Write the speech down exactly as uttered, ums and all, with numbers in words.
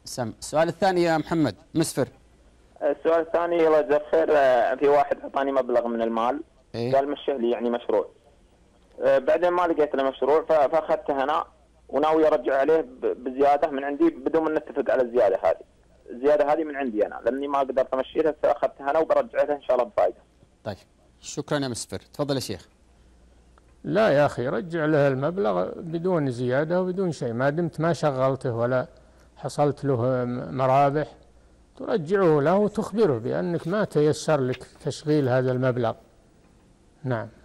سم. السؤال الثاني يا محمد مسفر. السؤال الثاني الله يجزاه خير، في واحد اعطاني مبلغ من المال. إيه؟ قال مشيه لي يعني مشروع. بعدين ما لقيت له مشروع فاخذته انا وناوي ارجع عليه بزياده من عندي بدون ما نتفق على الزياده هذه. الزياده هذه من عندي انا لاني ما قدرت امشيها فاخذتها انا وبرجع له ان شاء الله بفائده. طيب شكرا يا مسفر. تفضل يا شيخ. لا يا أخي، رجع له المبلغ بدون زيادة وبدون شيء، ما دمت ما شغلته ولا حصلت له مرابح ترجعه له وتخبره بأنك ما تيسر لك تشغيل هذا المبلغ. نعم.